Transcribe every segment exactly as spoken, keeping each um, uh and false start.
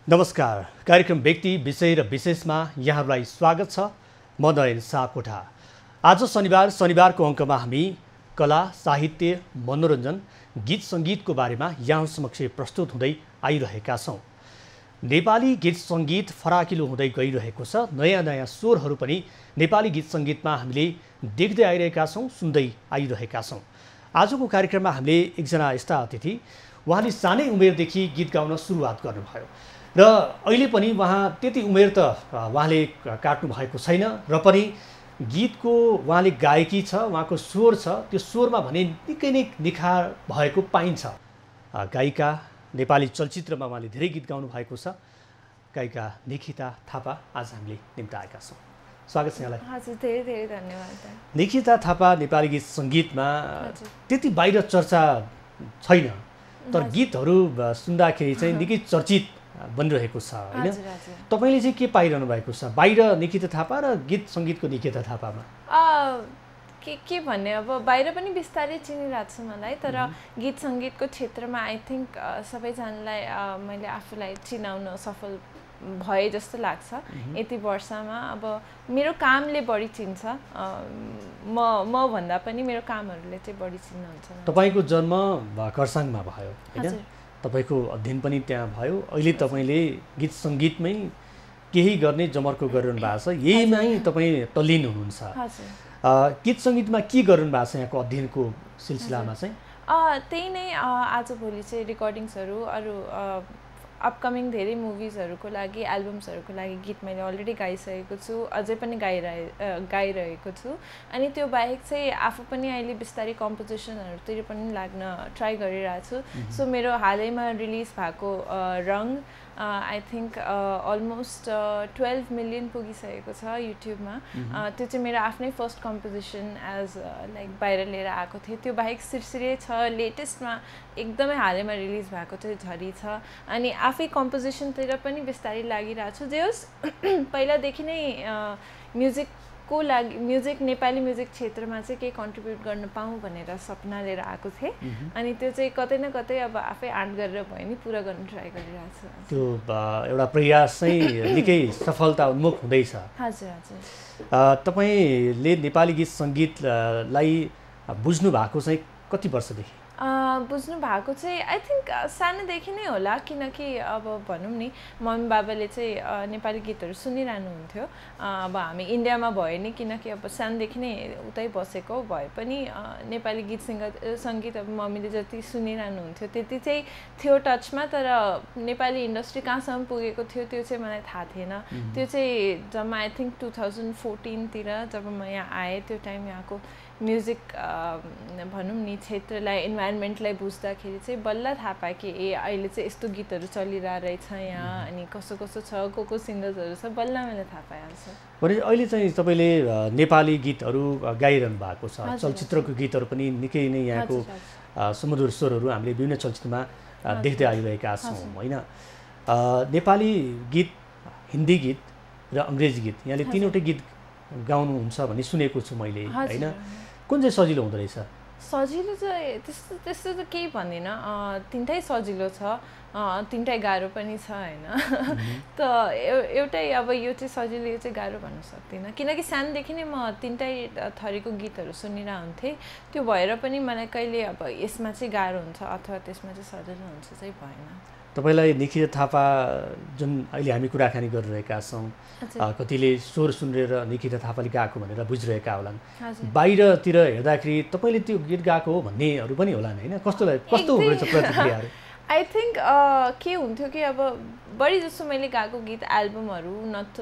नमस्कार। कार्यक्रम व्यक्ति विषय र विशेषमा यहाँहरूलाई स्वागत छ। म नयन सापकोटा। आज शनिबार शनिबारको अङ्कमा हामी कला, साहित्य, मनोरञ्जन, गीत सङ्गीतको बारेमा यहाँ समक्ष प्रस्तुत हुँदै आइरहेका छौँ। नेपाली गीत सङ्गीत फराकिलो हुँदै गइरहेको छ। नयाँ नयाँ स्वरहरू पनि नेपाली गीत सङ्गीतमा हामीले देख्दै आइरहेका छौँ, सुन्दै आइरहेका छौँ। आजको कार्यक्रममा हामीले एकजना यस्ता अतिथि, उहाँले सानै उमेरदेखि गीत गाउन सुरुवात गर्नुभयो र अहिले पनि उहाँ त्यति उमेर त उहाँले काट्नु भएको छैन र पनि गीतको उहाँले गायकी छ, उहाँको स्वर छ, त्यो स्वरमा भने निकै नै निखार भएको पाइन्छ। गायिका, नेपाली चलचित्रमा उहाँले धेरै गीत गाउनु भएको छ। गायिका निकिता थापा आज हामीले निम्ति आएका छौँ। स्वागत छ यहाँलाई। हजुर, धेरै धेरै धन्यवाद। निकिता थापा नेपाली गीत सङ्गीतमा त्यति बाहिर चर्चा छैन, तर गीतहरू सुन्दाखेरि चाहिँ निकै चर्चित बनिरहेको छ होइन? तपाईँले चाहिँ के पाइरहनु भएको छ बाहिर निकिता थापा र गीत सङ्गीतको निकिता थापामा? के के भन्ने, अब बाहिर पनि बिस्तारै चिनिरहेको छ मलाई, तर गीत सङ्गीतको क्षेत्रमा आई थिङ्क सबैजनालाई मैले आफूलाई चिनाउन सफल भए जस्तो लाग्छ यति वर्षमा। अब मेरो कामले बढी चिन्छ, म म भन्दा पनि मेरो कामहरूले चाहिँ बढी चिन्नुहुन्छ। तपाईँको जन्म खरसाङमा भयो होइन? तपाईँको अध्ययन पनि त्यहाँ भयो। अहिले तपाईँले गीत सङ्गीतमै केही गर्ने जमर्को गरिरहनु भएको छ, यहीमै तपाईँ तल्लीन हुनुहुन्छ। गीत सङ्गीतमा के गरिरहनु भएको छ यहाँको अध्ययनको सिलसिलामा चाहिँ? त्यही नै, आजभोलि चाहिँ रेकर्डिङ्सहरू, अरू अपकमिङ धेरै मुभिजहरूको लागि, एल्बम्सहरूको लागि गीत मैले अलरेडी गाइसकेको छु, अझै पनि गाइरहे गाइरहेको छु। अनि त्यो बाहेक चाहिँ आफू पनि अहिले बिस्तारै कम्पोजिसनहरूतिर पनि लाग्न ट्राई गरिरहेको छु। सो मेरो हालैमा रिलिज भएको रङ I think almost twelve million पुगिसकेको छ युट्युबमा। त्यो चाहिँ मेरो आफ्नै फर्स्ट कम्पोजिसन एज लाइक बाहिर लिएर आएको थिएँ। त्यो बाहेक सिरसिरे छ, लेटेस्टमा एकदमै हालैमा रिलिज भएको चाहिँ झरी छ। अनि आफै कम्पोजिसनतिर पनि बिस्तारै लागिरहेको छु। जे होस्, पहिलादेखि नै म्युजिकको लागि, म्युजिक नेपाली म्युजिक क्षेत्रमा चाहिँ केही कन्ट्रिब्युट गर्न पाऊँ भनेर सपना लिएर आएको थिएँ। अनि त्यो चाहिँ कतै न कतै अब आफै आँट गरेर भयो नि पुरा गर्न ट्राई गरिरहेको छु। त्यो एउटा प्रयास चाहिँ निकै सफलता उन्मुख हुँदैछ। हजुर हजुर। तपाईँले नेपाली गीत सङ्गीतलाई बुझ्नु भएको चाहिँ कति वर्षदेखि? बुझ्नु भएको चाहिँ आई थिङ्क सानोदेखि नै होला, किनकि अब भनौँ नि मम्मी बाबाले चाहिँ नेपाली गीतहरू सुनिरहनु हुन्थ्यो। अब हामी इन्डियामा भयो नि, किनकि अब सानोदेखि नै उतै बसेको भए पनि नेपाली गीत सङ्गीत सङ्गीत अब मम्मीले जति सुनिरहनु हुन्थ्यो त्यति चाहिँ थियो टचमा, तर नेपाली इन्डस्ट्री कहाँसम्म पुगेको थियो त्यो चाहिँ मलाई थाहा थिएन। त्यो चाहिँ जम्मा आई थिङ्क टु थाउजन्ड फोर्टिनतिर जब म यहाँ आएँ, त्यो टाइम यहाँको म्युजिक भनौँ नि क्षेत्रलाई, इन्भाइरोमेन्टलाई बुझ्दाखेरि चाहिँ बल्ल थाहा पाएँ कि ए अहिले चाहिँ यस्तो गीतहरू चलिरहेको रहेछ यहाँ, अनि कसो कसो छ, को को सिङ्गर्सहरू छ, बल्ल मैले थाहा पाइहाल्छ। भने अहिले चाहिँ तपाईँले नेपाली गीतहरू गाइरहनु भएको छ, चलचित्रको गीतहरू पनि निकै नै यहाँको सुमधुर स्वरहरू हामीले विभिन्न चलचित्रमा देख्दै आइरहेका छौँ होइन? नेपाली गीत, हिन्दी गीत र अङ्ग्रेजी गीत, यहाँले तिनवटै गीत गाउनुहुन्छ भन्ने सुनेको छु मैले होइन? कुन चाहिँ सजिलो हुँदो रहेछ? सजिलो चाहिँ त्यस्तो त्यस्तो त केही भन्दिनँ, तिनटै सजिलो छ, तिनटै गाह्रो पनि छ होइन? त एउटै अब यो चाहिँ सजिलो, यो चाहिँ गाह्रो भन्न सक्दिनँ, किनकि सानोदेखि नै म तिनटै थरीको गीतहरू सुनिरहन्थेँ। त्यो भएर पनि मलाई कहिले अब यसमा चाहिँ गाह्रो हुन्छ अथवा त्यसमा चाहिँ सजिलो हुन्छ चाहिँ भएन। तपाईँलाई निकिता थापा जुन अहिले हामी कुराकानी गरिरहेका छौँ, कतिले स्वर सुनेर निकिता थापाले गाएको भनेर बुझिरहेका होलान्। बाहिरतिर हेर्दाखेरि तपाईँले त्यो गीत गाएको हो भन्नेहरू पनि होलान् होइन? कस्तो कस्तो हुँदो रहेछ प्रतिक्रियाहरू? आई थिङ्क के हुन्थ्यो कि अब बढी जस्तो मैले गाएको गीत एल्बमहरू नत्र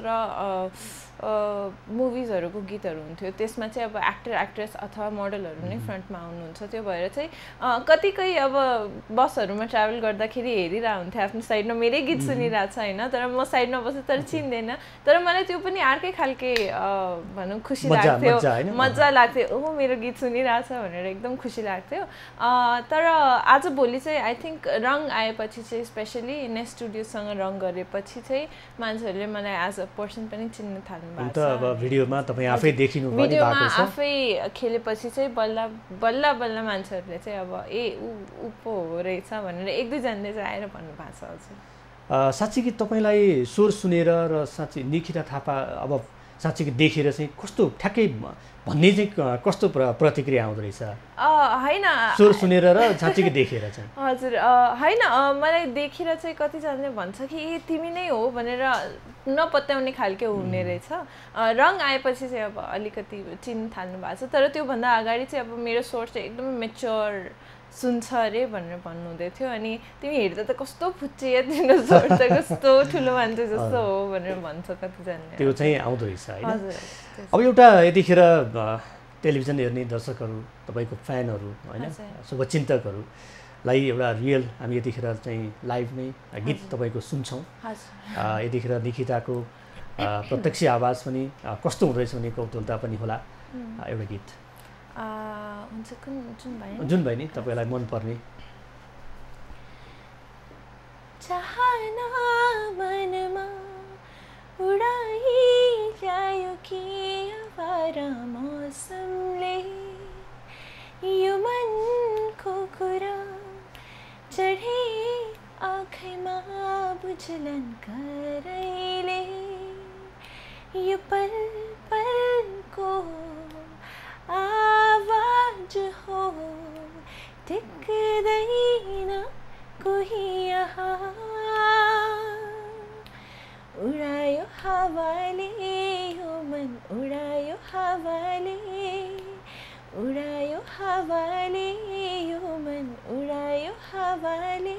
मुभिजहरूको गीतहरू हुन्थ्यो, त्यसमा चाहिँ अब एक्टर एक्ट्रेस अथवा मोडलहरू नै फ्रन्टमा आउनुहुन्छ। त्यो भएर चाहिँ कतिकै अब बसहरूमा ट्राभल गर्दाखेरि हेरिरहेको हुन्थ्यो आफ्नो साइडमा मेरै गीत सुनिरहेको छ होइन, तर म साइडमा बसेँ तर चिन्दैन, तर मलाई त्यो पनि अर्कै खालके भनौँ खुसी लाग्थ्यो, मजा लाग्थ्यो, ओहो मेरो गीत सुनिरहेछ भनेर एकदम खुसी लाग्थ्यो। तर आजभोलि चाहिँ आई थिङ्क रङ आएपछि चाहिँ, स्पेसली नेक्स्ट स्टुडियोसँग रङ गरेपछि चाहिँ मान्छेहरूले मलाई एज अ पर्सन पनि चिन्न थाल्नु। अब भिडियोमा तपाईँ आफै देखिनु भएको छ, भिडियोमा आफै खेलेपछि चाहिँ बल्ल बल्ल बल्ल मान्छेहरूले चाहिँ अब ए ऊ ऊ पो हो रहेछ भनेर एक दुईजनाले चाहिँ आएर भन्नुभएको छ। हजुर साँच्चीकै तपाईँलाई स्वर सुनेर र साँच्चै निकिता थापा अब साँच्चीकै देखेर चाहिँ कस्तो ठ्याक्कै भन्ने चाहिँ कस्तो प्र प्रतिक्रिया आउँदो रहेछ होइन स्वर सुनेर र साँच्चीकै देखेर चाहिँ हजुर होइन मलाई देखेर चाहिँ कतिजनाले भन्छ कि ए तिमी नै हो भनेर नपत्याउने खालके हुने रहेछ रङ आएपछि चाहिँ अब अलिकति चिन्न थाल्नु भएको छ तर त्योभन्दा अगाडि चाहिँ अब मेरो स्वर चाहिँ एकदमै मेच्योर सुन्छ अरे भनेर भन्नुहुँदै थियो अनि तिमी हेर्दा त कस्तो फुच्चे तिम्रो स्वर त कस्तो ठुलो मान्छे जस्तो हो भनेर भन्छ कतिजनाले त्यो चाहिँ आउँदो रहेछ होइन अब एउटा यतिखेर टेलिभिजन हेर्ने दर्शकहरू तपाईँको फ्यानहरू होइन शुभचिन्तकहरूलाई एउटा रियल हामी यतिखेर चाहिँ लाइभ नै गीत तपाईँको सुन्छौँ यतिखेर निकिताको प्रत्यक्ष आवाज पनि कस्तो हुँदो रहेछ भने कौतुलता पनि होला एउटा गीत हुन्छ कुन जुन भाइ जुन भाइ नि तपाईँलाई मनपर्ने चाहना मनमा उडाई ल्यायो कि आवारा मौसमले यो मनको कुरा चढे आँखैमा बुझलन करैले यो पल पलको आवाज हो टिक्दैन कोही यहाँ उडायो हावाले यो मन उडायो हावाले उडायो हावाले यो मन उडायो हावाले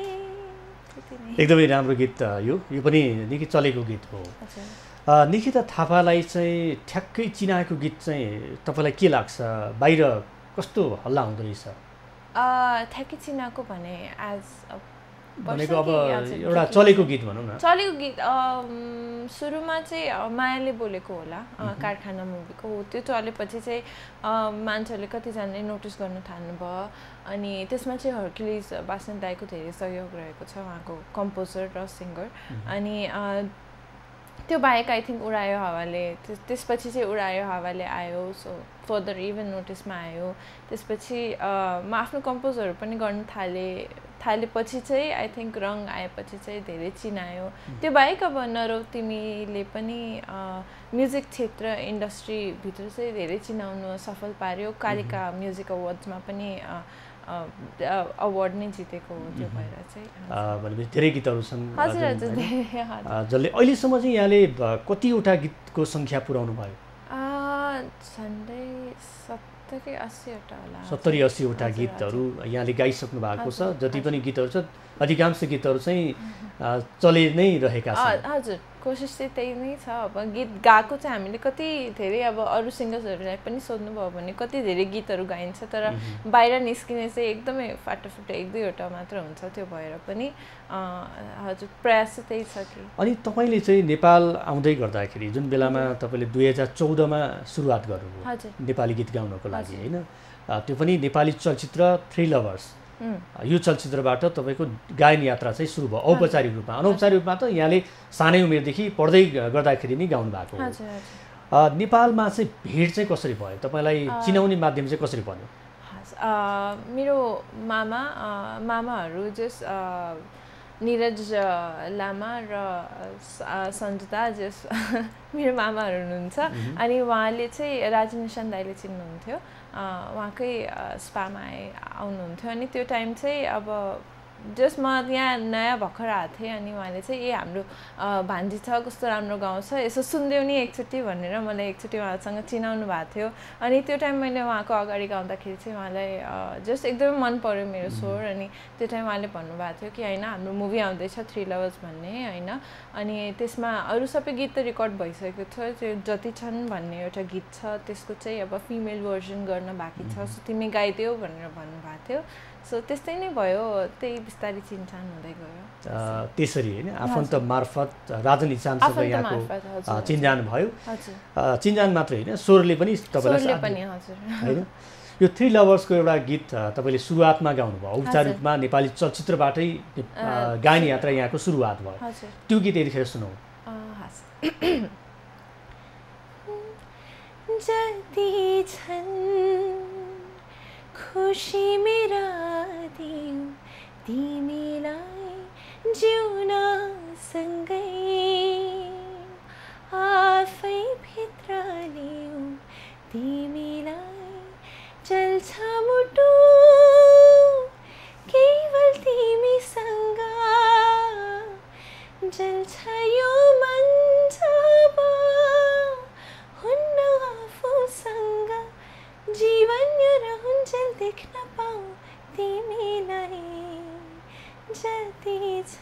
एकदमै राम्रो गीत यो यो पनि निकै चलेको गीत हो निकिता थापालाई चाहिँ ठ्याक्कै चिनाएको गीत चाहिँ तपाईँलाई के लाग्छ बाहिर कस्तो हल्ला हुँदो रहेछ ठ्याक्कै चिनाएको भने एज भनेको अब एउटा चलेको गीत भनौँ न चलेको गीत सुरुमा चाहिँ मायाले बोलेको होला कारखाना मुभीको हो त्यो चलेपछि चाहिँ मान्छेहरूले कतिजनाले नोटिस गर्नु थाल्नुभयो अनि त्यसमा चाहिँ हर्क्युलिस बास्नेत दाइको धेरै सहयोग रहेको छ उहाँको कम्पोजर र सिङ्गर अनि त्यो बाहेक आई थिङ्क उडायो हावाले त्यसपछि चाहिँ उडायो हावाले आयो सो फर्दर इभन नोटिसमा आयो त्यसपछि म आफ्नो कम्पोजहरू पनि गर्न थालेँ थालेपछि चाहिँ आई थिङ्क रङ आएपछि चाहिँ धेरै चिनायो त्यो बाहेक अब नरौ तिमीले पनि म्युजिक क्षेत्र इन्डस्ट्रीभित्र चाहिँ धेरै चिनाउनु सफल पार्यो कालिका म्युजिक अवार्ड्समा पनि अवार्ड नै जितेको हो त्यो भएर चाहिँ भनेपछि धेरै गीतहरू छन् हजुर हजुर जसले अहिलेसम्म चाहिँ यहाँले कतिवटा गीतको सङ्ख्या पुर्याउनु भयो झन्डै सत्तरी अस्सीवटा होला सत्तरी अस्सीवटा गीतहरू यहाँले गाइसक्नु भएको छ जति पनि गीतहरू छ अधिकांश गीतहरू चाहिँ चले नै रहेका छन् हजुर कोसिस चाहिँ त्यही नै छ अब गीत गाएको चाहिँ हामीले कति धेरै अब अरू सिङ्गर्सहरूलाई पनि सोध्नुभयो भने कति धेरै गीतहरू गाइन्छ तर बाहिर निस्किने चाहिँ एकदमै फाटोफुटो एक दुईवटा मात्र हुन्छ त्यो भएर पनि हजुर प्रयास चाहिँ त्यही छ कि अनि तपाईँले चाहिँ नेपाल आउँदै गर्दाखेरि जुन बेलामा तपाईँले दुई हजार चौधमा सुरुवात गर्नुभयो नेपाली गीत गाउनको लागि होइन त्यो पनि नेपाली चलचित्र थ्री लभर्स यो चलचित्रबाट तपाईँको गायन यात्रा चाहिँ सुरु भयो औपचारिक रूपमा अनौपचारिक रूपमा त यहाँले सानै उमेरदेखि पढ्दै गर्दाखेरि नै गाउनु भएको हो नेपालमा चाहिँ भिड चाहिँ कसरी भयो तपाईँलाई चिनाउने माध्यम चाहिँ कसरी बन्यो मेरो मामा मामाहरू जस निरज लामा र सन्जुता जस मेरो मामाहरू हुनुहुन्छ अनि उहाँले चाहिँ राजनिशान दाइले चिन्नुहुन्थ्यो उहाँकै स्पामा आए आउनुहुन्थ्यो अनि त्यो टाइम चाहिँ अब जस म यहाँ नयाँ भर्खर आएको थिएँ अनि उहाँले चाहिँ ए हाम्रो भान्जी छ कस्तो राम्रो गाउँछ यसो सुनिदेऊ नि एकचोटि भनेर मलाई एकचोटि उहाँसँग चिनाउनु भएको थियो अनि त्यो टाइम मैले उहाँको अगाडि गाउँदाखेरि चाहिँ उहाँलाई जस्ट एकदमै मन पर्यो मेरो स्वर अनि त्यो टाइम उहाँले भन्नुभएको थियो कि होइन हाम्रो मुभी आउँदैछ थ्री लभर्स भन्ने होइन अनि त्यसमा अरू सबै गीत त रेकर्ड भइसकेको छ त्यो जति छन् भन्ने एउटा गीत छ त्यसको चाहिँ अब फिमेल भर्जन गर्न बाँकी छ सो तिमी गाइदेऊ भनेर भन्नुभएको थियो सो त्यस्तै नै भयो त्यही बिस्तारै चिनचान हुँदै गयो त्यसरी होइन आफन्त मार्फत राजन इचानसँग यहाँको चिनजान भयो चिनजान मात्र होइन स्वरले पनि तपाईँलाई होइन यो थ्री लभर्सको एउटा गीत तपाईँले सुरुवातमा गाउनुभयो औपचारिक रूपमा नेपाली चलचित्रबाटै गायन यात्रा यहाँको सुरुवात भयो त्यो गीत यतिखेर सुनौ जति छन् खुशी मेरा दिउ तिमीलाई जिउन सँगै आफै भित्र लिऊ तिमीलाई चल्छ मुटु केवल तिमीसँग जल्छ यो मन जब हुन्न आफूसँग जीवन यो रहन्जेल देख्न पाऊ तिमीलाई जति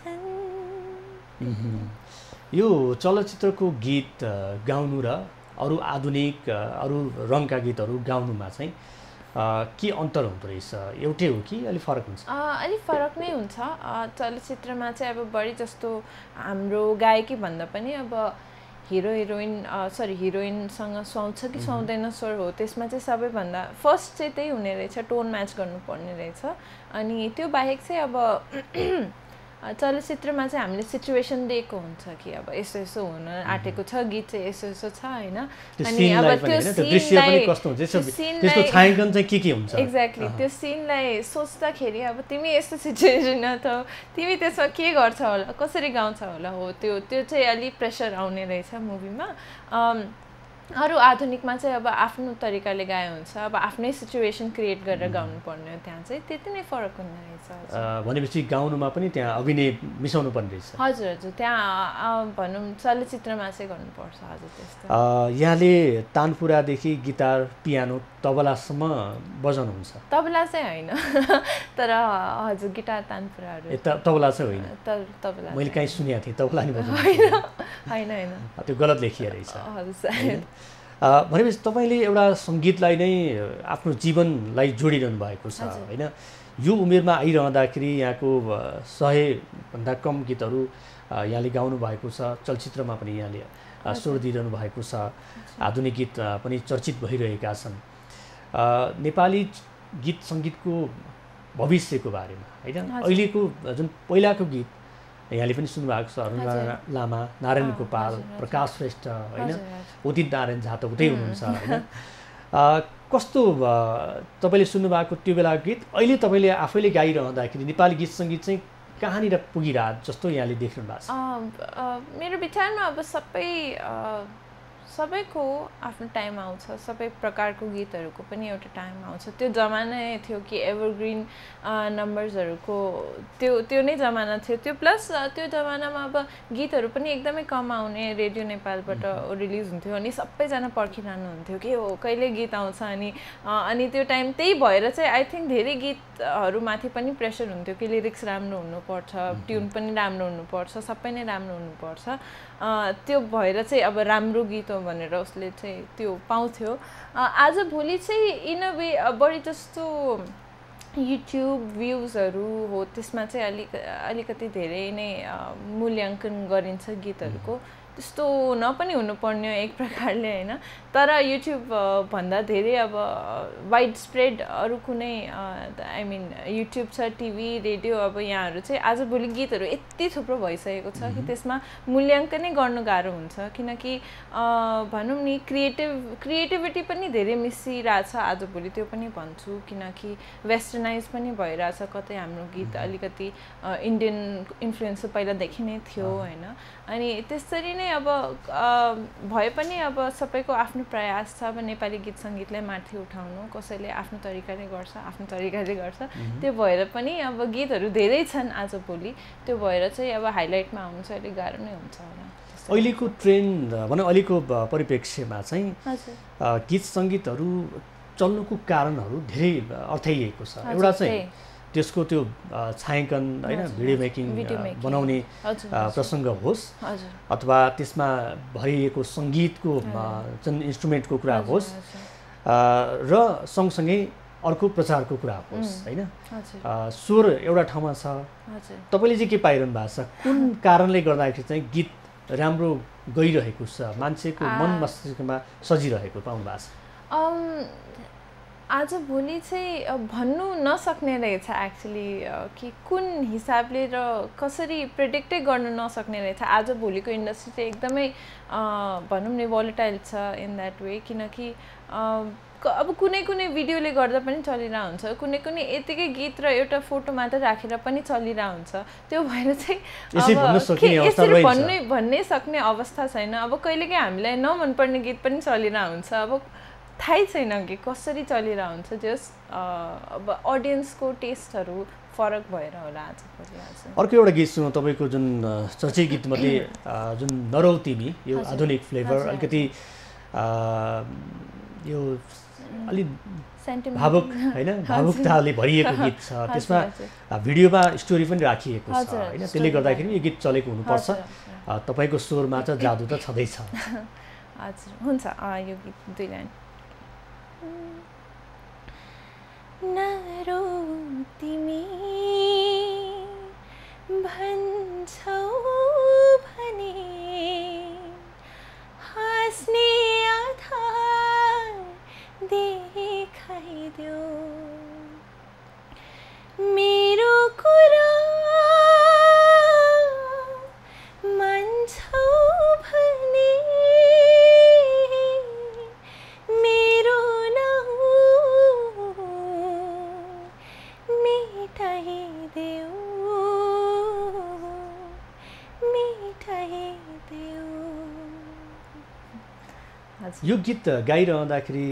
छन्। यो चलचित्रको गीत गाउनु र अरू आधुनिक अरू रङका गीतहरू गाउनुमा चाहिँ के अन्तर हुँदो रहेछ? एउटै हो कि अलिक फरक हुन्छ? अलिक फरक नै हुन्छ। चलचित्रमा चाहिँ अब बढी जस्तो हाम्रो गायकी भन्दा पनि अब हिरो हिरोइन सरी हिरोइनसँग सुहाउँछ कि सुहाउँदैन स्वर हो, त्यसमा चाहिँ सबैभन्दा फर्स्ट चाहिँ त्यही हुने रहेछ, टोन म्याच गर्नुपर्ने रहेछ। अनि त्यो बाहेक चाहिँ अब चलचित्रमा चाहिँ हामीले सिचुएसन दिएको हुन्छ कि अब यसो यसो हुन आँटेको छ, गीत चाहिँ यसो यसो छ होइन। अनि अब त्यो सिनलाई कस्तो हुन्छ, त्यसको छायाङ्कन चाहिँ के के हुन्छ एक्ज्याक्टली त्यो सिनलाई सोच्दाखेरि अब तिमी यस्तो सिचुएसन अथवा तिमी त्यसमा के गर्छ होला, कसरी गाउँछ होला, हो त्यो त्यो चाहिँ अलिक प्रेसर आउने रहेछ मुभीमा। अरू आधुनिकमा चाहिँ अब आफ्नो तरिकाले गाए हुन्छ, अब आफ्नै सिचुएसन क्रिएट गरेर गाउनुपर्ने हो, त्यहाँ चाहिँ त्यति नै फरक हुने रहेछ। भनेपछि गाउनुमा पनि त्यहाँ अभिनय मिसाउनु पर्ने रहेछ? हजुर हजुर, त्यहाँ भनौँ चलचित्रमा चाहिँ गर्नुपर्छ। हजुर त्यस्तो। यहाँले तानपुरादेखि गिटार पियानो तबलासम्म बजाउनुहुन्छ? तबला चाहिँ होइन तर हजुर गिटार तानपुराहरू। तबला चाहिँ होइन? तबला मैले कहीँ सुनेको थिएँ तबला नि बजाउनु होइन होइन, त्यो गलत लेखिया रहेछ। हजुर। भनेपछि तपाईँले एउटा सङ्गीतलाई नै आफ्नो जीवनलाई जोडिरहनु भएको छ होइन? यो उमेरमा आइरहँदाखेरि यहाँको सयभन्दा कम गीतहरू यहाँले गाउनु भएको छ, चलचित्रमा पनि यहाँले स्वर दिइरहनु भएको छ, आधुनिक गीत पनि चर्चित भइरहेका छन्। नेपाली गीत सङ्गीतको भविष्यको बारेमा होइन, अहिलेको जुन पहिलाको गीत यहाँले पनि सुन्नुभएको छ, अरुण लामा, नारायण गोपाल, प्रकाश श्रेष्ठ होइन, उदित नारायण झा त उतै हुनुहुन्छ होइन। कस्तो तपाईँले सुन्नुभएको त्यो बेलाको गीत अहिले तपाईँले आफैले गाइरहँदाखेरि नेपाली गीत सङ्गीत चाहिँ कहाँनिर पुगिरह जस्तो यहाँले देख्नु भएको छ? मेरो विचारमा अब सबै सबैको आफ्नो टाइम आउँछ, सबै प्रकारको गीतहरूको पनि एउटा टाइम आउँछ। त्यो जमाना थियो कि एभरग्रिन नम्बर्सहरूको त्यो त्यो नै जमाना थियो। त्यो प्लस त्यो जमानामा अब गीतहरू पनि एकदमै कम आउने, रेडियो नेपालबाट रिलिज हुन्थ्यो अनि सबैजना पर्खिरहनु हुन्थ्यो कि हो कहिले गीत आउँछ। अनि अनि त्यो टाइम त्यही भएर चाहिँ आई थिङ्क धेरै गीतहरूमाथि पनि प्रेसर हुन्थ्यो कि लिरिक्स राम्रो हुनुपर्छ, ट्युन पनि राम्रो हुनुपर्छ, सबै नै राम्रो हुनुपर्छ। त्यो भएर चाहिँ अब राम्रो गीत हो भनेर उसले चाहिँ त्यो पाउँथ्यो। आजभोलि चाहिँ इन अ वे बढी जस्तो युट्युब भ्युजहरू हो, त्यसमा चाहिँ अलिक अलिकति धेरै नै मूल्याङ्कन गरिन्छ गीतहरूको। त्यस्तो नपनि हुनुपर्ने एक प्रकारले होइन, तर युट्युब भन्दा धेरै अब वाइड स्प्रेड अरू कुनै आई मिन युट्युब छ, टिभी, रेडियो, अब यहाँहरू चाहिँ आजभोलि गीतहरू यति थुप्रो भइसकेको छ कि त्यसमा मूल्याङ्कनै गर्नु गाह्रो हुन्छ। किनकि भनौँ नि क्रिएटिभ क्रिएटिभिटी पनि धेरै मिसिरहेछ आजभोलि, त्यो पनि भन्छु। किनकि वेस्टर्नाइज पनि भइरहेछ, कतै हाम्रो गीत अलिकति इन्डियन इन्फ्लुएन्स पहिलादेखि नै थियो होइन। अनि त्यसरी नै अब भए पनि अब सबैको आफ्नो प्रयास छ अब नेपाली गीत सङ्गीतलाई माथि उठाउनु, कसैले आफ्नो तरिकाले गर्छ आफ्नो तरिकाले गर्छ। त्यो भएर पनि अब गीतहरू धेरै छन् आजभोलि, त्यो भएर चाहिँ अब हाइलाइटमा आउनु चाहिँ अलिक गाह्रो नै हुन्छ होला। अहिलेको ट्रेन्ड भनौँ अहिलेको परिप्रेक्ष्यमा चाहिँ गीत सङ्गीतहरू चल्नुको कारणहरू धेरै अर्थाइएको छ। एउटा चाहिँ त्यसको त्यो छायाङ्कन होइन, भिडियो मेकिङ बनाउने प्रसङ्ग होस् अथवा त्यसमा भरिएको सङ्गीतको जुन इन्स्ट्रुमेन्टको कुरा होस् र सँगसँगै अर्को प्रचारको कुरा होस् होइन। स्वर एउटा ठाउँमा छ, तपाईँले चाहिँ के पाइरहनु भएको छ? कुन कारणले गर्दाखेरि चाहिँ गीत राम्रो गइरहेको छ, मान्छेको मन मस्तिष्कमा सजिरहेको पाउनु भएको छ? आजभोलि चाहिँ भन्नु नसक्ने रहेछ एक्चुअली कि कुन हिसाबले र कसरी प्रेडिक्टै गर्न नसक्ने रहेछ। आजभोलिको इन्डस्ट्री चाहिँ एकदमै भनौँ न भोलेटाइल छ इन द्याट वे, किनकि अब कुनै कुनै भिडियोले गर्दा पनि चलिरहेको हुन्छ, कुनै कुनै यतिकै गीत र एउटा फोटो मात्र राखेर पनि चलिरहेको हुन्छ। त्यो भएर चाहिँ यसरी भन्नै भन्नै सक्ने अवस्था छैन। अब कहिलेकाहीँ हामीलाई नमनपर्ने गीत पनि चलिरहेको हुन्छ, अब थाहै छैन कि कसरी चलिरहेको हुन्छ। जस अब अडियन्सको टेस्टहरू फरक भएर होला आजभोलि। आज अर्को एउटा गीत सुनौँ तपाईँको, जुन चर्चित गीतमध्ये जुन नरौ तिमी, यो आधुनिक फ्लेभर, अलिकति यो अलि भावुक होइन, भावुकताले भरिएको गीत छ। त्यसमा भिडियोमा स्टोरी पनि राखिएको छ होइन, त्यसले गर्दाखेरि यो गीत चलेको हुनुपर्छ। तपाईँको स्वरमा चाहिँ जादु त छँदैछ। हजुर हुन्छ, यो गीत दुई लाइन। नरौ तिमी भन्छौ भने हाँस्ने आधार देखाइदेऊ, मेरो कुरा मान्छौ भने मेरो नाउँ मेटाइदेऊ, मेटाइदेऊ। यो गीत गाइरहँदाखेरि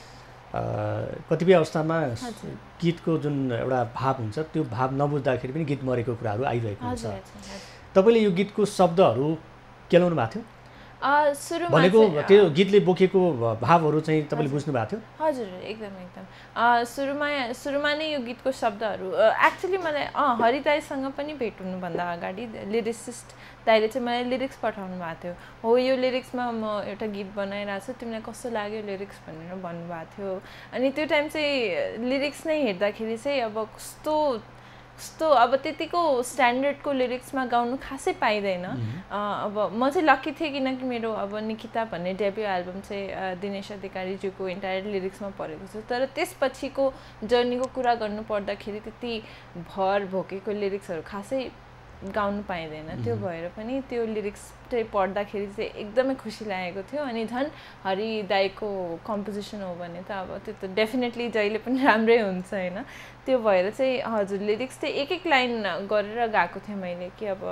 कतिपय अवस्थामा गीतको जुन एउटा भाव हुन्छ त्यो भाव नबुझ्दाखेरि पनि गीत मरेको कुराहरू आइरहेको हुन्छ। तपाईँले यो गीतको शब्दहरू केलाउनु भएको थियो भनेको, त्यो गीतले बोकेको भावहरू चाहिँ तपाईँले बुझ्नु भएको थियो? हजुर एकदम एकदम। सुरुमा सुरुमा नै यो गीतको शब्दहरू एक्चुअली मलाई अँ हरि दाईसँग पनि भेट हुनुभन्दा अगाडि लिरिसिस्ट दाइले चाहिँ मलाई लिरिक्स पठाउनु भएको थियो। हो यो लिरिक्समा म एउटा गीत बनाइरहेको छु, तिमीलाई कस्तो लाग्यो लिरिक्स भनेर भन्नुभएको थियो। अनि त्यो टाइम चाहिँ लिरिक्स नै हेर्दाखेरि चाहिँ अब कस्तो कस्तो अब त्यतिको स्ट्यान्डर्डको लिरिक्समा गाउनु खासै पाइँदैन। अब म चाहिँ लक्की थिएँ किनकि मेरो अब निकिता भन्ने डेब्यू एल्बम चाहिँ दिनेश अधिकारीज्यूको इन्टायर लिरिक्समा परेको छ। तर त्यसपछिको जर्नीको कुरा गर्नु पर्दाखेरि त्यति भर भोकेको लिरिक्सहरू खासै गाउनु पाइँदैन। त्यो भएर पनि त्यो लिरिक्स चाहिँ पढ्दाखेरि चाहिँ एकदमै खुसी लागेको थियो। अनि झन् हरि दाईको कम्पोजिसन हो भने त अब त्यो त डेफिनेटली जहिले पनि राम्रै हुन्छ होइन। त्यो भएर चाहिँ हजुर लिरिक्स चाहिँ एक एक लाइन गरेर गएको थिएँ मैले कि अब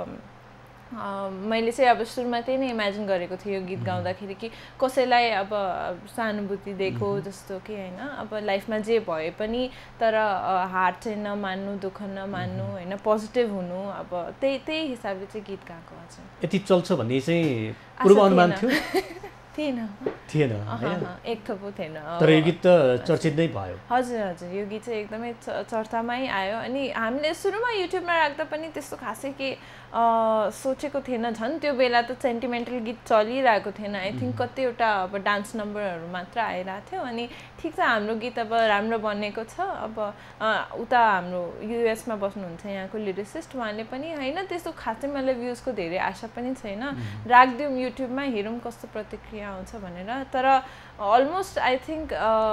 मैले चाहिँ अब सुरुमा त्यही नै इमेजिन गरेको थिएँ यो गीत गाउँदाखेरि कि कसैलाई अब सहानुभूति दिएको जस्तो कि होइन, अब लाइफमा जे भए पनि तर हार चाहिँ नमान्नु, दुःख नमान्नु होइन, पोजिटिभ हुनु, अब त्यही त्यही हिसाबले चाहिँ गीत गाएको हजुर। यति चल्छ भन्ने चाहिँ पूर्व अनुमान थियो? थिएन थिएन एक थोपो थिएन। तर यो गीत त चर्चित नै भयो। हजुर हजुर यो गीत चाहिँ एकदमै चर्चामै आयो। अनि हामीले सुरुमा युट्युबमा राख्दा पनि त्यस्तो खासै के सोचेको थिएन। झन् त्यो बेला त सेन्टिमेन्टल गीत चलिरहेको थिएन। आई थिङ्क कतिवटा अब डान्स नम्बरहरू मात्र आइरहेको थियो। अनि ठिक छ हाम्रो गीत अब राम्रो बनेको छ। अब उता हाम्रो युएसमा बस्नुहुन्छ यहाँको लिरिसिस्ट, उहाँले पनि होइन त्यस्तो खासै मलाई भ्युजको धेरै आशा पनि छैन, राखिदिउँ युट्युबमा हेरौँ कस्तो प्रतिक्रिया आउँछ भनेर। तर अलमोस्ट आई थिङ्क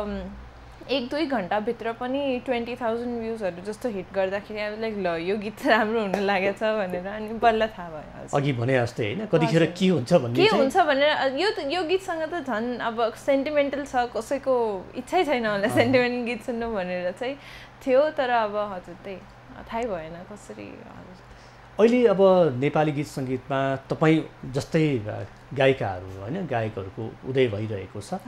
एक दुई घन्टाभित्र पनि ट्वेन्टी थाउजन्ड भ्युजहरू जस्तो हिट गर्दाखेरि अब लाइक ल यो गीत राम्रो हुन लागेको छ भनेर अनि बल्ल थाहा भयो। अघि भने जस्तै होइन कतिखेर के हुन्छ भन्ने के हुन्छ भनेर यो यो गीतसँग त झन् अब सेन्टिमेन्टल छ, कसैको इच्छै छैन होला सेन्टिमेन्टल गीत सुन्नु भनेर चाहिँ थियो। तर अब हजुर त्यही थाहै भएन कसरी। अहिले अब नेपाली गीत सङ्गीतमा तपाईँ जस्तै गायिकाहरू होइन गायकहरूको उदय भइरहेको छ,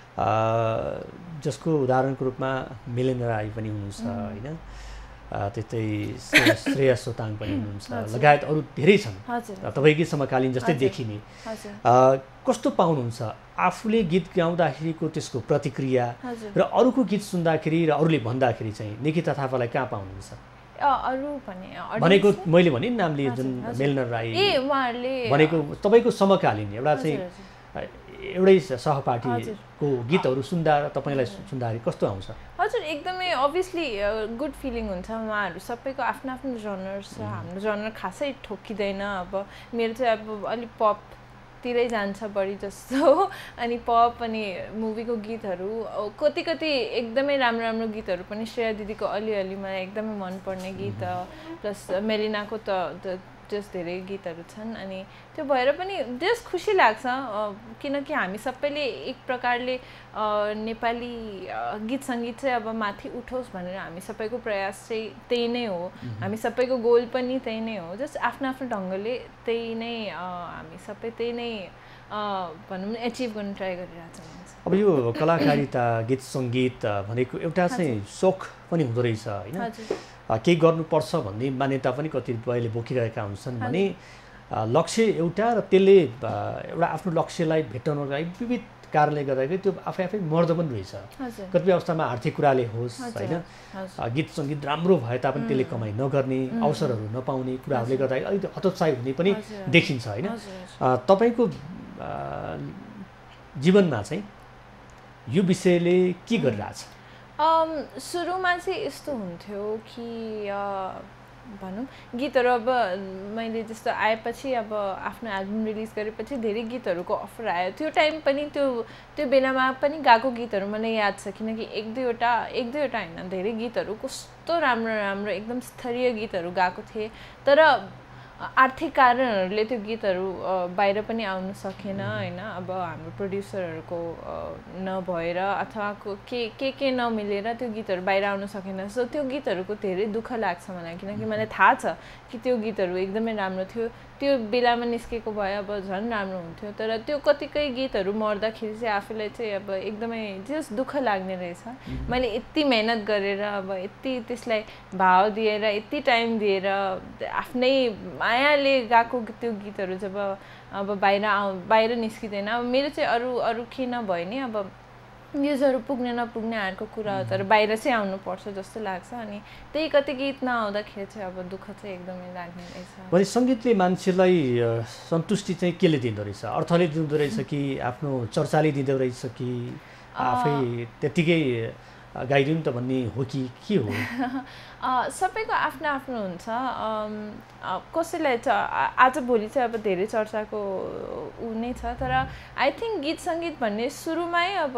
जसको उदाहरणको रूपमा मिलन राई पनि हुनुहुन्छ होइन, त्यस्तै श्रेया सोताङ पनि हुनुहुन्छ, लगायत अरू धेरै छन् तपाईँकै समकालीन जस्तै देखिने। कस्तो पाउनुहुन्छ आफूले गीत गाउँदाखेरिको त्यसको प्रतिक्रिया र अरूको गीत सुन्दाखेरि र अरूले भन्दाखेरि चाहिँ निकिता थापालाई कहाँ पाउनुहुन्छ? अरू भने भनेको मैले भने नाम लिए जुन मेलना राई भनेको तपाईँको समकालीन एउटा चाहिँ एउटै सहपाठीको गीतहरू सुन्दा तपाईँलाई सुन्दाखेरि कस्तो आउँछ? हजुर एकदमै अभियसली गुड फिलिङ हुन्छ। उहाँहरू सबैको आफ्नो आफ्नो जनर छ, हाम्रो जनर खासै ठोकिँदैन। अब मेरो चाहिँ अब अलिक पप तिरै जान्छ बढी जस्तो अनि पप अनि मुभीको गीतहरू कति कति एकदमै राम्रो राम्रो गीतहरू पनि श्रेया दिदीको अलिअलि मलाई एकदमै मनपर्ने गीत प्लस मेलिनाको त जस धेरै गीतहरू छन् अनि त्यो भएर पनि जस खुसी लाग्छ किनकि हामी सबैले एक प्रकारले नेपाली गीत सङ्गीत चाहिँ अब माथि उठोस् भनेर हामी सबैको प्रयास चाहिँ त्यही नै हो हामी सबैको गोल पनि त्यही नै हो जस्ट आफ्नो आफ्नो ढङ्गले त्यही नै हामी सबै त्यही नै भनौँ न एचिभ गर्न ट्राई गरिरहेको छ। अब यो कलाकारिता गीत सङ्गीत भनेको एउटा चाहिँ सोख पनि हुँदो रहेछ होइन, केही गर्नुपर्छ भन्ने मान्यता पनि कतिपयले बोकिरहेका हुन्छन् भने लक्ष्य एउटा र त्यसले एउटा आफ्नो लक्ष्यलाई भेट्टाउनको लागि विविध कारणले गर्दाखेरि त्यो आफै आफै मर्द पनि रहेछ। कतिपय अवस्थामा आर्थिक कुराले होस् होइन, गीत सङ्गीत राम्रो भए तापनि त्यसले कमाइ नगर्ने अवसरहरू नपाउने कुराहरूले गर्दाखेरि अलिक हतोत्साही हुने पनि देखिन्छ होइन। तपाईँको जीवनमा चाहिँ यो विषयले के गरिरहेछ? सुरुमा चाहिँ यस्तो हुन्थ्यो कि भनौँ गीतहरू अब मैले जस्तो आएपछि अब आफ्नो एल्बम रिलिज गरेपछि धेरै गीतहरूको अफर आयो। त्यो टाइम पनि त्यो त्यो बेलामा पनि गएको गीतहरू मलाई याद छ किनकि एक दुईवटा एक दुईवटा होइन धेरै गीतहरू कस्तो राम्रो राम्रो एकदम स्तरीय गीतहरू गएको थिए तर आर्थिक कारणहरूले त्यो गीतहरू बाहिर पनि आउन सकेन होइन। अब हाम्रो प्रड्युसरहरूको नभएर अथवा के के के नमिलेर त्यो गीतहरू बाहिर आउन सकेन। सो त्यो गीतहरूको धेरै दुःख लाग्छ मलाई किनकि मलाई थाहा छ कि त्यो गीतहरू एकदमै राम्रो थियो, त्यो बेलामा निस्केको भए अब झन् राम्रो हुन्थ्यो। तर त्यो कतिकै गीतहरू मर्दाखेरि चाहिँ आफूलाई चाहिँ अब एकदमै जस दुःख लाग्ने रहेछ। मैले यति मेहनत गरेर अब यति त्यसलाई भाव दिएर यति टाइम दिएर आफ्नै मायाले गाएको त्यो गीतहरू जब अब बाहिर आउ बाहिर निस्किँदैन अब मेरो चाहिँ अरू अरू के नभए नि अब न्युजहरू पुग्ने नपुग्ने आएको कुरा हो तर बाहिर चाहिँ आउनुपर्छ जस्तो लाग्छ अनि त्यही कति गीत नआउँदाखेरि चाहिँ अब दुःख चाहिँ एकदमै लाग्ने रहेछ। भने सङ्गीतले मान्छेलाई सन्तुष्टि चाहिँ केले दिँदो रहेछ? अर्थले दिँदो रहेछ कि आफ्नो चर्चाले दिँदो रहेछ कि आफै त्यतिकै गाइदिउँ त भन्ने हो कि के हो? सबैको आफ्नो आफ्नो हुन्छ। कसैलाई च आजभोलि चाहिँ अब धेरै चर्चाको ऊ नै छ तर आई थिङ्क गीत सङ्गीत भन्ने सुरुमै अब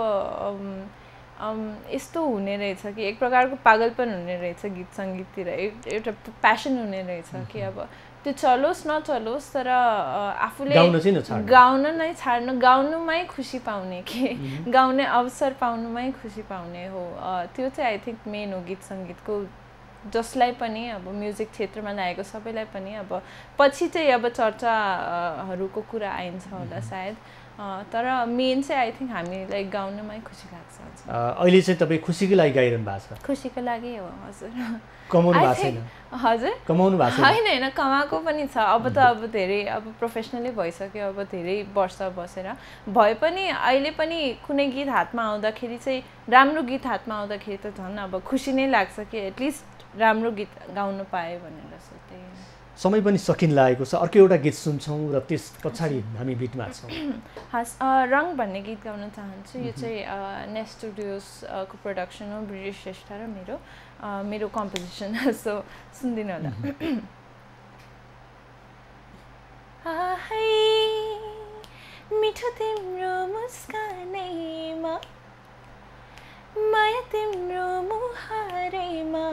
यस्तो हुने रहेछ कि एक प्रकारको पागलपन हुने रहेछ गीत सङ्गीततिर एउटा प्यासन हुने रहेछ कि अब त्यो चलोस् नचलोस् तर आफूले गाउन नै छाड्नु गाउनुमै खुसी पाउने कि गाउने अवसर पाउनुमै खुसी पाउने हो त्यो चाहिँ आई थिङ्क मेन हो गीत सङ्गीतको। जसलाई पनि अब म्युजिक क्षेत्रमा लागेको सबैलाई पनि अब पछि चाहिँ अब चर्चाहरूको कुरा आइन्छ होला सायद तर मेन चाहिँ आई थिङ्क हामीलाई गाउनमै खुसी लाग्छ। अहिले चाहिँ तपाईँ खुसीको लागि गाइरहनु भएको छ? खुसीको लागि हो हजुर। कमाउनु भएको छैन? हजुर कमाउनु भएको छैन? होइन होइन कमाएको पनि छ अब त अब धेरै अब प्रोफेसनली भइसक्यो अब धेरै वर्ष बसेर भए पनि अहिले पनि कुनै गीत हातमा आउँदाखेरि चाहिँ राम्रो गीत हातमा आउँदाखेरि त झन् अब खुसी नै लाग्छ कि एटलिस्ट राम्रो गीत गाउनु पाएँ भनेर सोध्दै। समय पनि सकिन लागेको छ, अर्को एउटा गीत सुन्छौँ र त्यस पछाडि हामी बिटमा छौँ। हस् रङ भन्ने गीत गाउन चाहन्छु। यो चाहिँ नेस्ट स्टुडियोजको प्रोडक्सन हो, ब्रिजेश श्रेष्ठ र मेरो मेरो कम्पोजिसन सो सुनिदिनु होला। मिठो तिम्रो मुस्कानैमा माया तिम्रो मुहारैमा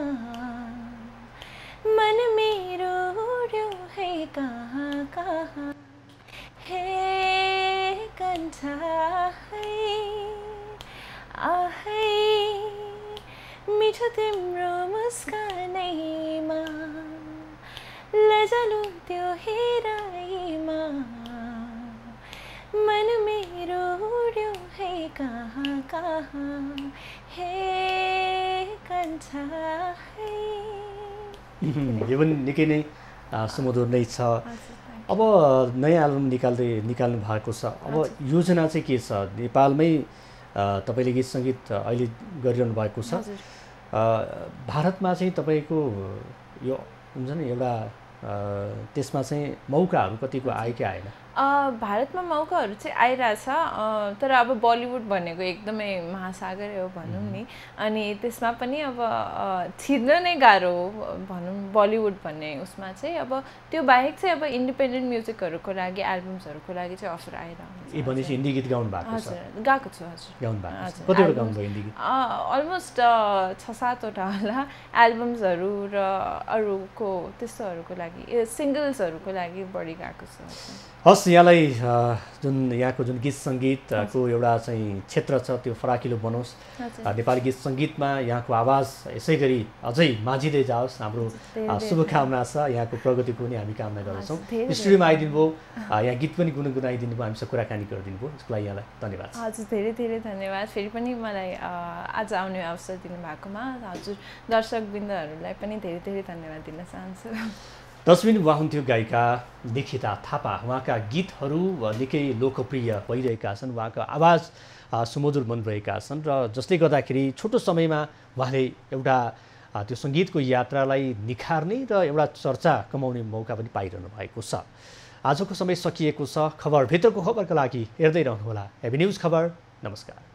मन मेरो उड्यो है कहाँ कहाँ हे कन्ठा है आहै मिठो तिम्रो मुस्कानैमा लजालु त्यो हेराइमा मन मेरो उड्यो है कहाँ कहाँ हे कन्ठा है। यो पनि निकै नै सुमधुर नै छ। अब नयाँ एल्बम निकाल्दै निकाल्नु भएको छ, अब योजना चाहिँ के छ? नेपालमै तपाईँले गीत सङ्गीत अहिले गरिरहनु भएको छ, भारतमा चाहिँ तपाईँको यो हुन्छ नि एउटा त्यसमा चाहिँ मौकाहरू कतिको आयो कि आएन? भारतमा मौकाहरू चाहिँ आइरहेछ, तर अब बलिउड भनेको एकदमै महासागरै हो भनौँ नि, अनि त्यसमा पनि अब छिर्न नै गाह्रो हो भनौँ बलिउड भन्ने उसमा चाहिँ। अब त्यो बाहेक चाहिँ अब इन्डिपेन्डेन्ट म्युजिकहरूको लागि एल्बम्सहरूको लागि चाहिँ अफर आइरहेको ए भनेपछि हिन्दी गीत गाउनु भएको छ? हजुर गाएको छु। हजुर गाउनु भएको छ। कतिवटा गाउनुभयो हिन्दी गीत? अलमोस्ट छ सातवटा होला एल्बम्सहरू र अरूको त्यस्तोहरूको लागि सिङ्गल्सहरूको लागि बढी गाएको छु। हस्, यहाँलाई जुन यहाँको जुन गीत सङ्गीतको एउटा चाहिँ क्षेत्र छ त्यो फराकिलो बनोस्, नेपाली गीत सङ्गीतमा यहाँको आवाज यसै गरी अझै माझिँदै जाओस्, हाम्रो शुभकामना छ। यहाँको प्रगतिको पनि हामी कामना गर्दछौँ। स्टुडियोमा आइदिनु भयो, यहाँ गीत पनि गुनगुनाइदिनु भयो, हामीसँग कुराकानी गरिदिनु भयो, यसको लागि यहाँलाई धन्यवाद। हजुर धेरै धेरै धन्यवाद। फेरि पनि मलाई आज आउने अवसर दिनुभएकोमा हजुर दर्शकवृन्दहरूलाई पनि धेरै धेरै धन्यवाद दिन चाहन्छु। तस्बिन उहाँ हुन्थ्यो गायिका निकिता थापा। उहाँका गीतहरू निकै लोकप्रिय भइरहेका छन्, उहाँको आवाज सुमधुर बनिरहेका छन् र जसले गर्दाखेरि छोटो समयमा उहाँले एउटा त्यो सङ्गीतको यात्रालाई निखार्ने र एउटा चर्चा कमाउने मौका पनि पाइरहनु भएको छ। आजको समय सकिएको छ। खबरभित्रको खबरका लागि हेर्दै रहनुहोला हेभी न्युज खबर। नमस्कार।